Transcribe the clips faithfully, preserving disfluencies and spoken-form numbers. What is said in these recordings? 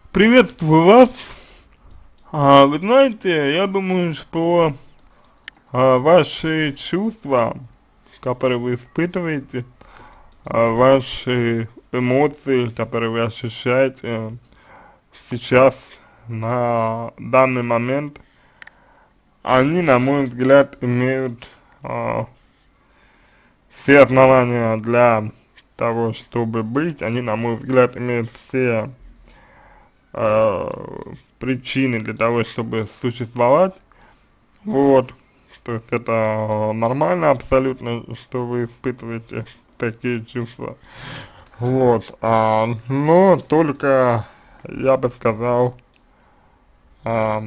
Приветствую вас. А, вы знаете, я думаю, что а, ваши чувства, которые вы испытываете, а, ваши эмоции, которые вы ощущаете сейчас, на данный момент, они, на мой взгляд, имеют а, все основания для того, чтобы быть, они, на мой взгляд, имеют все э, причины для того, чтобы существовать. Вот, то есть это нормально абсолютно, что вы испытываете такие чувства. Вот, а, но только я бы сказал, а,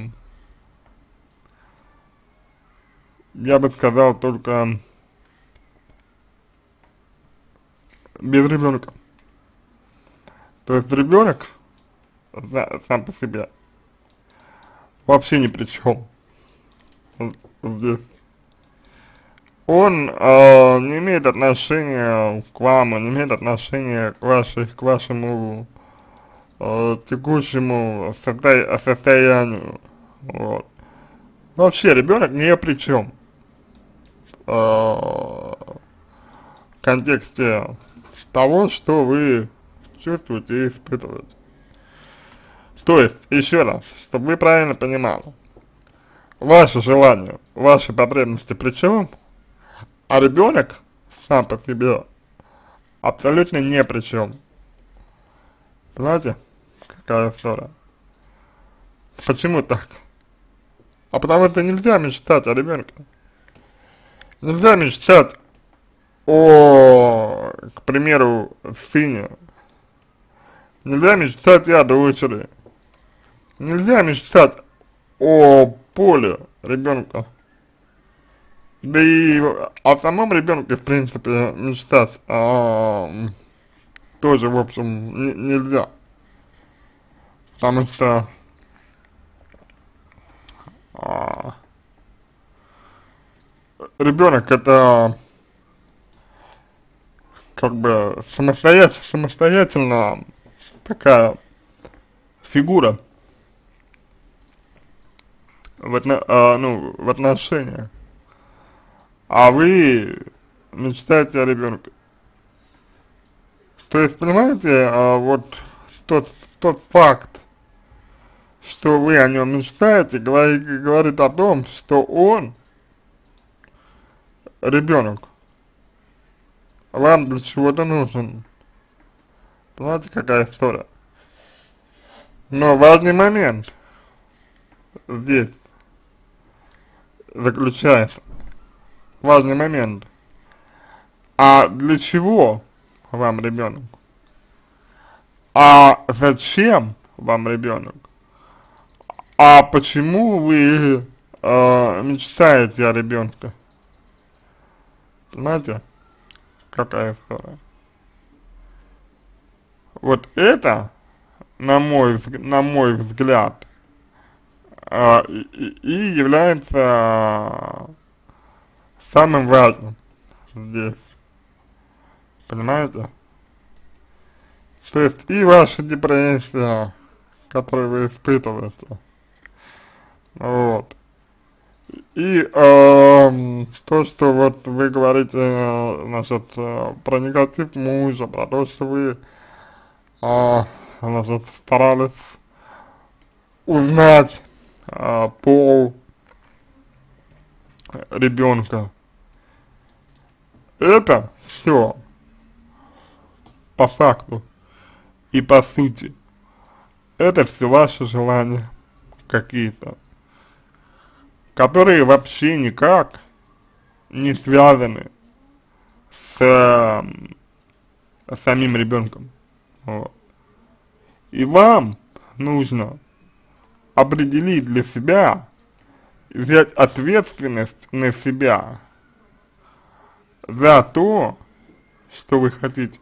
я бы сказал только без ребенка. То есть ребенок сам по себе вообще ни при чем здесь. Он э, не имеет отношения к вам, он не имеет отношения к, вашей, к вашему э, текущему состо состоянию. Вот. Вообще ребенок ни при чем э, в контексте того, что вы чувствуете и испытываете. То есть, еще раз, чтобы вы правильно понимали, ваши желания, ваши потребности при чем, а ребенок сам по себе абсолютно не при чем. Понимаете, какая история? Почему так? А потому что нельзя мечтать о ребенке. Нельзя мечтать о, к примеру, сыне. Нельзя мечтать о дочери. Нельзя мечтать о поле ребенка. Да и о самом ребенке, в принципе, мечтать а, тоже, в общем, не, нельзя. Потому что а, ребенок это как бы самостоятельно, самостоятельно такая фигура в, отно, а, ну, в отношениях. А вы мечтаете о ребенке. То есть, понимаете, а, вот тот, тот факт, что вы о нем мечтаете, говорит, говорит о том, что он, ребенок, вам для чего-то нужен. Понимаете, какая история? Но важный момент здесь заключается, важный момент. А для чего вам ребенок? А зачем вам ребенок? А почему вы э, мечтаете о ребенке? Понимаете, какая история? Вот это, на мой, на мой взгляд, э, и, и является самым важным здесь. Понимаете? То есть и ваша депрессия, которую вы испытываете, вот, и э, то, что вот вы говорите, э, значит, э, про негатив мужа, про то, что вы, э, значит, старались узнать э, пол ребенка, это все по факту и по сути, это все ваши желания какие-то, которые вообще никак не связаны с э, самим ребенком. Вот. И вам нужно определить для себя, взять ответственность на себя за то, что вы хотите,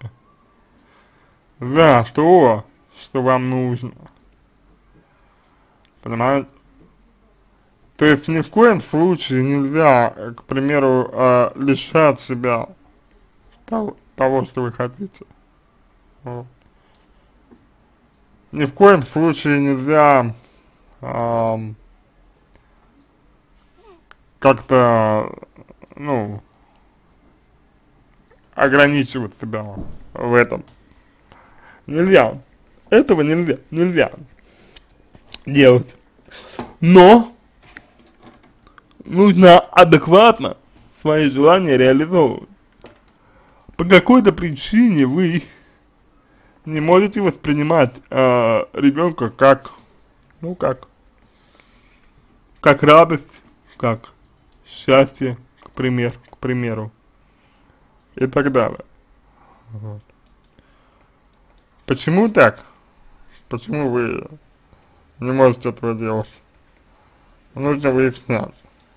за то, что вам нужно. Понимаете? То есть ни в коем случае нельзя, к примеру, э, лишать себя того, того, что вы хотите. Вот. ни в коем случае нельзя ам, как-то, ну, ограничивать себя в этом. Нельзя. Этого нельзя, нельзя делать. Но нужно адекватно свои желания реализовывать. По какой-то причине вы не можете воспринимать э, ребенка как, ну как, как радость, как счастье, к примеру, к примеру, и так далее. Вот. Почему так? Почему вы не можете этого делать? Нужно выяснять.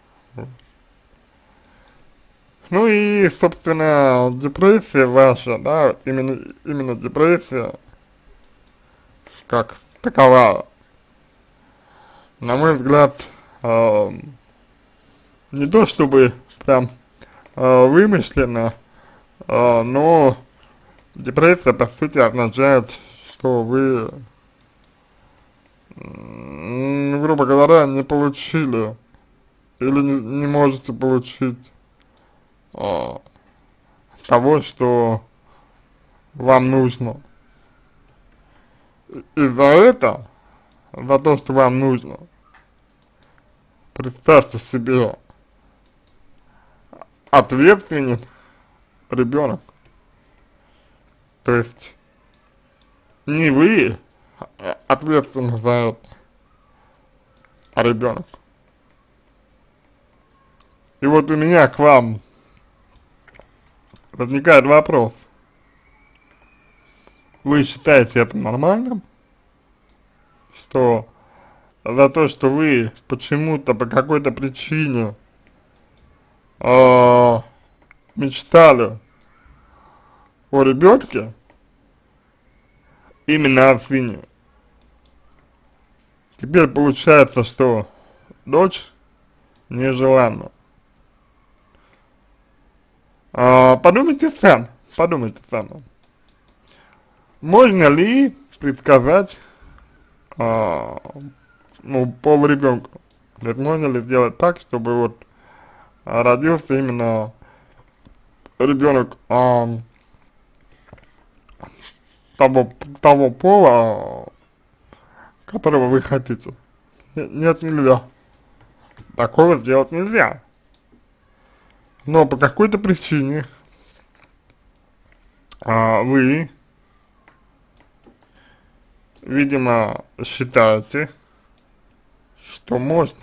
Ну и, собственно, депрессия ваша, да, вот именно, именно депрессия, как таковая, на мой взгляд, э, не то чтобы прям э, вымышленно, э, но депрессия, по сути, означает, что вы, м, грубо говоря, не получили или не, не можете получить а, того, что вам нужно. И за это, за то, что вам нужно, представьте себе, ответственен ребенок. То есть не вы ответственны за это, а ребенок. И вот у меня к вам возникает вопрос: вы считаете это нормальным, что за то, что вы почему-то, по какой-то причине э, мечтали о ребенке, именно о сыне, теперь получается, что дочь нежеланна? А, подумайте сами, подумайте сами. Можно ли предсказать а, ну, пол ребенка? То есть можно ли сделать так, чтобы вот а, родился именно ребенок а, того, того пола, которого вы хотите? Нет, нельзя. Такого сделать нельзя. Но по какой-то причине а, вы, видимо, считаете, что можно.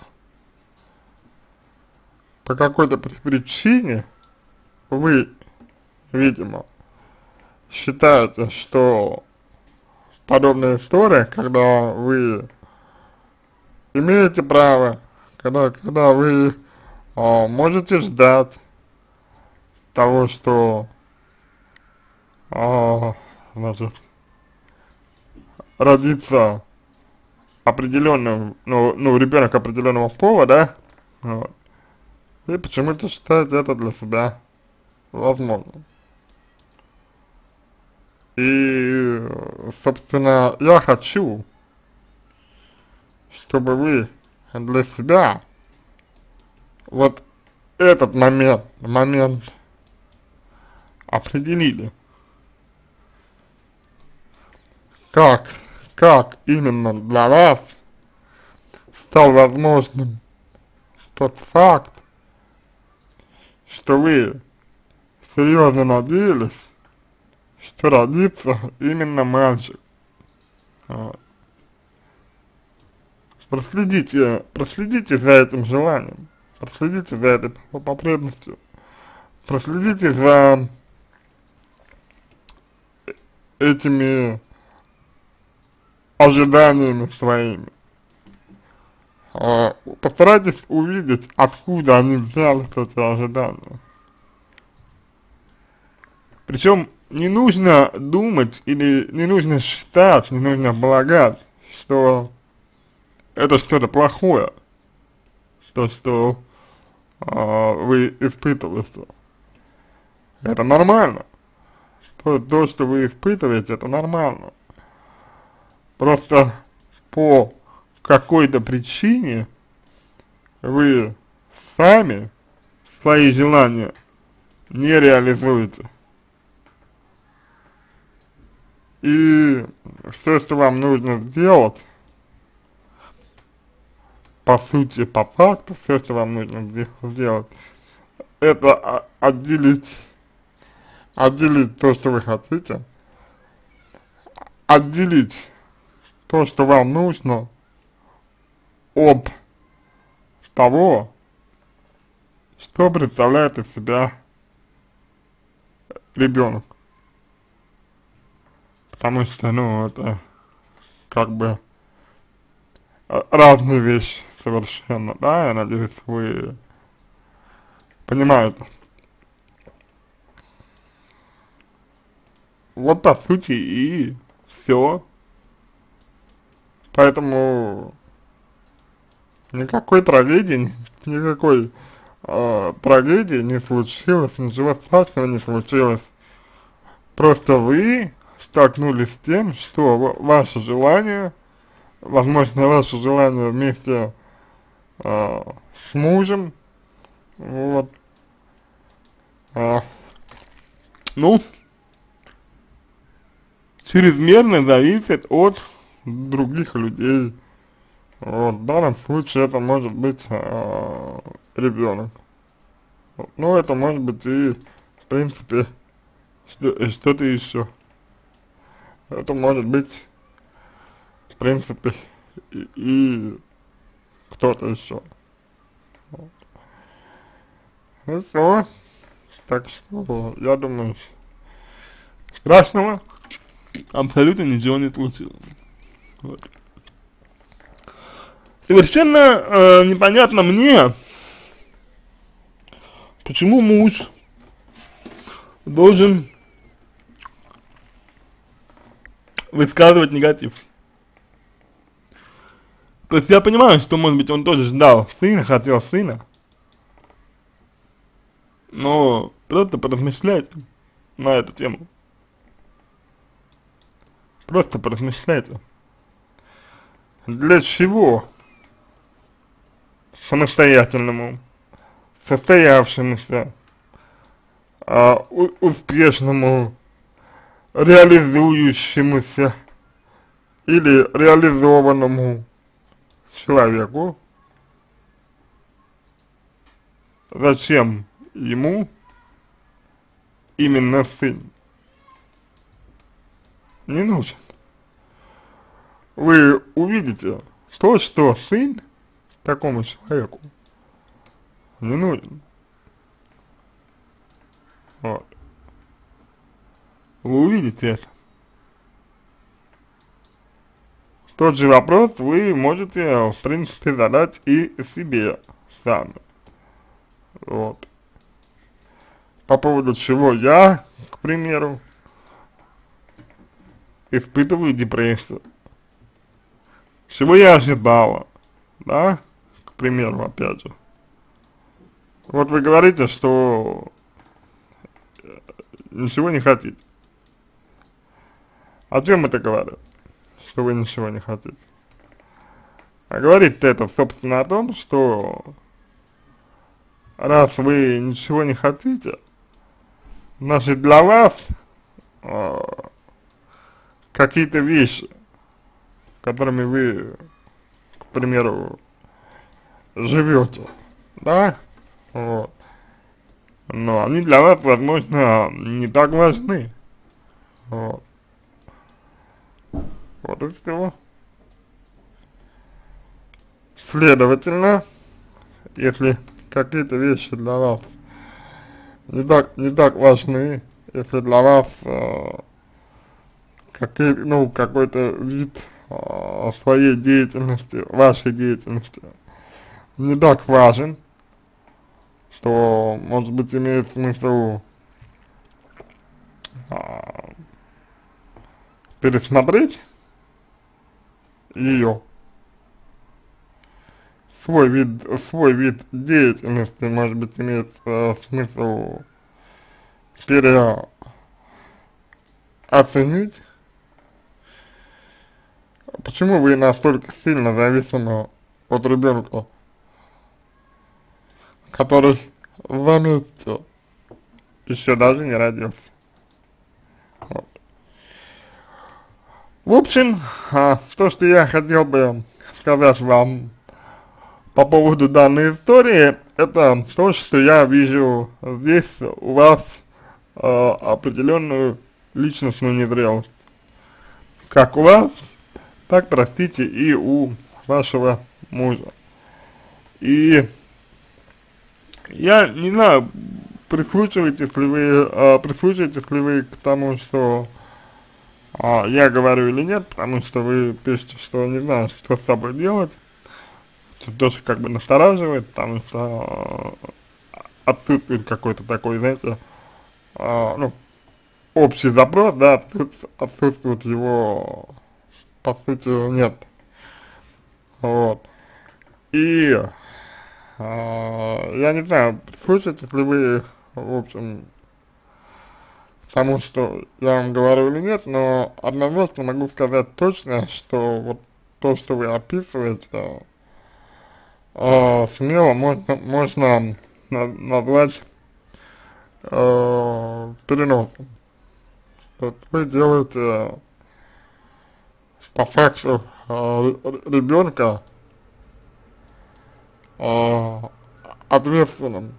По какой-то причине вы, видимо, считаете, что подобная история, когда вы имеете право, когда, когда вы а, можете ждать того, что а, значит, родится определенным, ну, ну ребенок определенного пола, да, вот, и почему-то считаете это для себя возможным. И, собственно, я хочу, чтобы вы для себя вот этот момент, момент определили, как, как именно для вас стал возможным тот факт, что вы серьезно надеялись, что родится именно мальчик. Вот. Проследите, проследите за этим желанием, проследите за этой потребностью, проследите за этими ожиданиями своими. А, постарайтесь увидеть, откуда они взялись, эти ожидания. Причем не нужно думать или не нужно считать, не нужно полагать, что это что-то плохое, то, что а, вы испытываете. Это нормально. То, то, что вы испытываете, это нормально. просто по какой-то причине вы сами свои желания не реализуете. И все, что вам нужно сделать, по сути, по факту, все, что вам нужно сделать, это отделить, отделить то, что вы хотите, отделить то, что вам нужно, от того, что представляет из себя ребенок. Потому что, ну, это как бы разные вещи совершенно, да, я надеюсь, вы понимаете. Вот по сути и все. Поэтому никакой трагедии, никакой э, трагедии не случилось, ничего страшного не случилось. Просто вы столкнулись с тем, что ваше желание, возможно, ваше желание вместе э, с мужем, вот, э, ну, чрезмерно зависит от других людей. Вот, в данном случае это может быть э, ребенок. Вот, ну, это может быть и, в принципе, что, что-то еще. Это может быть, в принципе, и, и кто-то еще. Вот. Ну все. Так что, я думаю, страшного абсолютно ничего не случилось. Вот. Совершенно э, непонятно мне, почему муж должен высказывать негатив. То есть я понимаю, что, может быть, он тоже ждал сына, хотел сына, но просто поразмышляйте на эту тему. Просто поразмышляйте. Для чего самостоятельному, состоявшемуся, а, у, успешному, реализующемуся или реализованному человеку, зачем ему именно сын? Не нужен. Вы увидите то, что сын такому человеку не нужен. Вот. Вы увидите это. Тот же вопрос вы можете, в принципе, задать и себе сами. Вот. По поводу чего я, к примеру, испытываю депрессию. Чего я ожидала, да, к примеру, опять же. Вот вы говорите, что ничего не хотите. О чем это говорит, что вы ничего не хотите? А говорит это, собственно, о том, что раз вы ничего не хотите, значит, для вас э, какие-то вещи, которыми вы, к примеру, живете, да, вот, но они для вас, возможно, не так важны, вот, вот и все. Следовательно, если какие-то вещи для вас не так, не так важны, если для вас э, какие, ну, какой-то вид э, своей деятельности, вашей деятельности не так важен, что, может быть, имеет смысл э, пересмотреть ее, свой вид, свой вид деятельности, может быть, имеет э, смысл переоценить, почему вы настолько сильно зависимы от ребенка, который, заметьте, еще даже не родился. Вот. В общем, а, то, что я хотел бы сказать вам по поводу данной истории, это то, что я вижу здесь у вас э, определенную личностную незрелость. Как у вас, так, простите, и у вашего мужа. И я не знаю, прислушиваетесь ли вы, э, прислушиваетесь ли вы к тому, что э, я говорю или нет, потому что вы пишете, что не знаю, что с собой делать. Это тоже как бы настораживает, потому что э, отсутствует какой-то такой, знаете, э, ну, общий запрос, да, отсутствует, отсутствует его, по сути, нет. Вот. И э, я не знаю, слышите ли вы, в общем, тому, что я вам говорю или нет, но однозначно могу сказать точно, что вот то, что вы описываете, э, смело можно, можно на, назвать э, переносом. То есть вы делаете по факту э, ребенка э, ответственным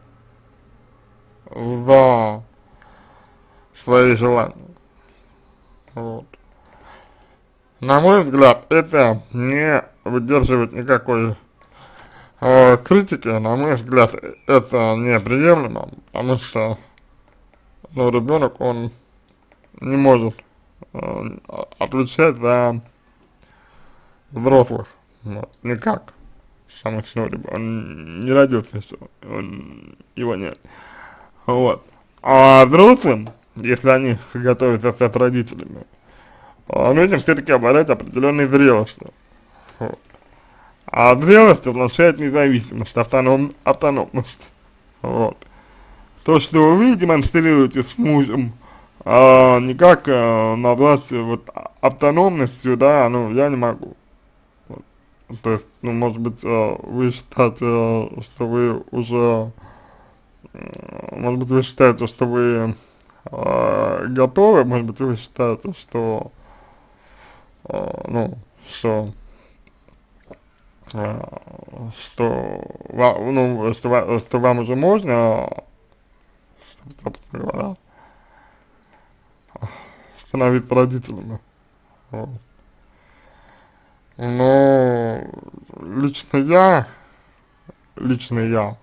за свои желания. Вот. На мой взгляд, это не выдерживает никакой э, критики, на мой взгляд, это неприемлемо, потому что, ну, ребенок, он не может э, отвечать за взрослых, вот, никак, потому что он не родился еще, он, его нет, вот. А взрослым, если они готовятся стать родителями, нужно все-таки обладать определенной зрелостью, вот. А зрелость означает независимость, автоном, автономность, вот. То, что вы демонстрируете с мужем, а, никак а, назвать вот автономностью, да, ну, я не могу. Вот. То есть, ну, может быть, а, вы считаете, а, что вы уже, а, может быть, вы считаете, что вы а, готовы, может быть, вы считаете, что, а, ну, что, а, что, вам, ну, что, ва- что вам уже можно, собственно говоря, становиться родителями. Вот. Но лично я, лично я,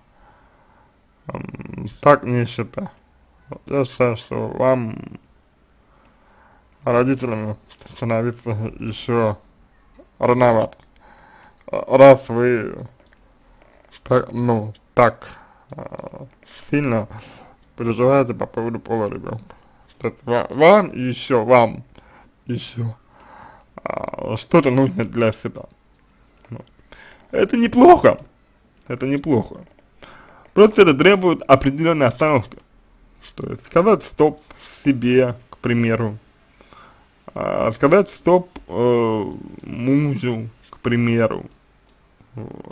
м, так не считаю. Вот я считаю, что вам родителями становиться еще рановато. А, раз вы, так, ну, так а, сильно переживаете по поводу пола ребенка. То есть ва- вам еще, вам еще а, что-то нужно для себя. Вот. Это неплохо, это неплохо. Просто это требует определенной остановки. То есть сказать стоп себе, к примеру, а, сказать стоп э, мужу, к примеру. Вот.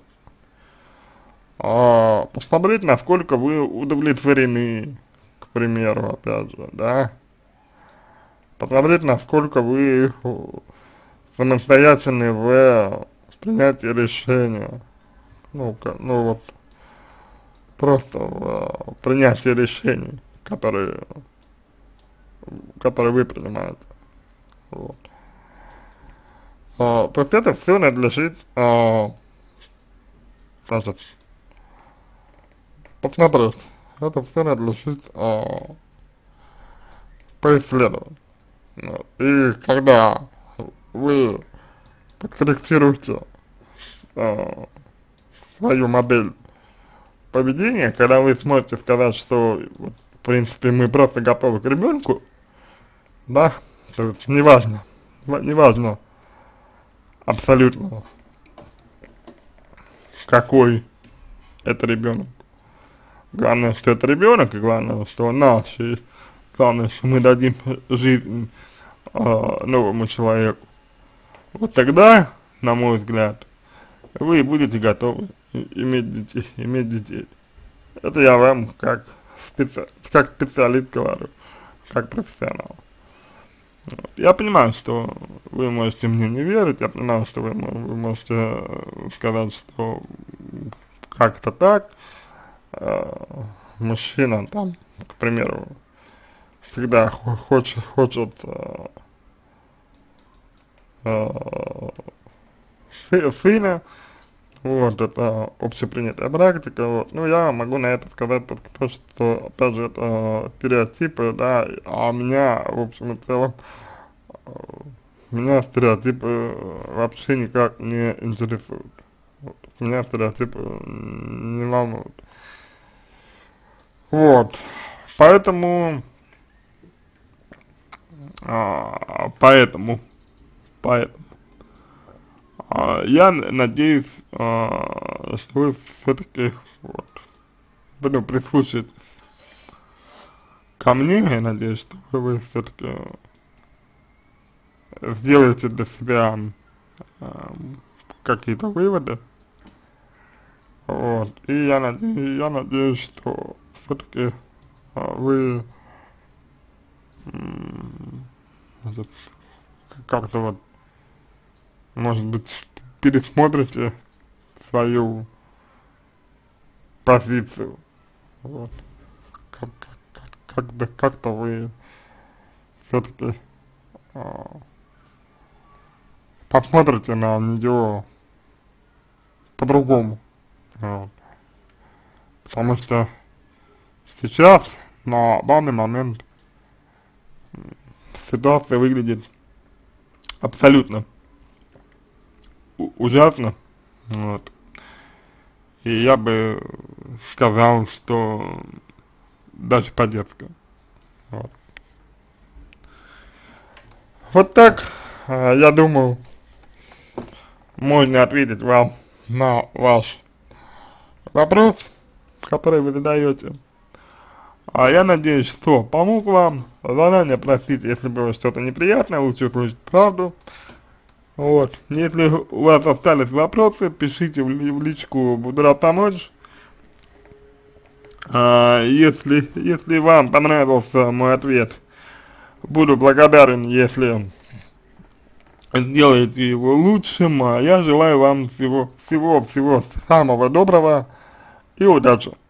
А, посмотреть, насколько вы удовлетворены, к примеру, опять же, да. Посмотреть, насколько вы самостоятельны в принятии решения. Ну, ну вот, просто в принятии решений, которые, которые вы принимаете. Вот. А, то есть это все надлежит, а, значит, посмотреть. Это все надлежит а, поисследовать. Вот. И когда вы подкорректируете а, свою модель поведения, когда вы сможете сказать, что, вот, в принципе, мы просто готовы к ребенку, да, то есть неважно, неважно абсолютно, какой это ребенок. Главное, что это ребенок, и главное, что он наш, и главное, что мы дадим жизнь э, новому человеку. вот тогда, на мой взгляд, вы будете готовы иметь детей, иметь детей. Это я вам как, специ, как специалист говорю, как профессионал. Вот. Я понимаю, что вы можете мне не верить, я понимаю, что вы, вы можете сказать, что как-то так, э, мужчина там, к примеру, всегда хочет, хочет э, э, сына, вот, это общепринятая практика, вот, ну, я могу на это сказать только то, что, опять же, это стереотипы, да, а меня, в общем и целом, э, меня стереотипы вообще никак не интересуют, вот, меня стереотипы не волнуют, вот, поэтому, а, поэтому, поэтому, а, я надеюсь, а, что вы все-таки вот, буду прислушиваться ко мне, я надеюсь, что вы все-таки сделаете для себя а, какие-то выводы, вот, и я надеюсь, я надеюсь, что все-таки а, вы как-то вот, может быть, пересмотрите свою позицию, вот, как, как, как, как-то вы все-таки а, посмотрите на нее по-другому, вот, потому что сейчас, на данный момент, ситуация выглядит абсолютно ужасно, вот, и я бы сказал, что даже по-детски, вот. Вот так, э, я думаю, можно ответить вам на ваш вопрос, который вы задаете. А я надеюсь, что помог вам. Заранее простите, если было что-то неприятное, лучше услышать правду. Вот, если у вас остались вопросы, пишите в, в личку, буду рад помочь. А, если, если вам понравился мой ответ, буду благодарен, если сделаете его лучшим. А я желаю вам всего, всего, всего самого доброго и удачи.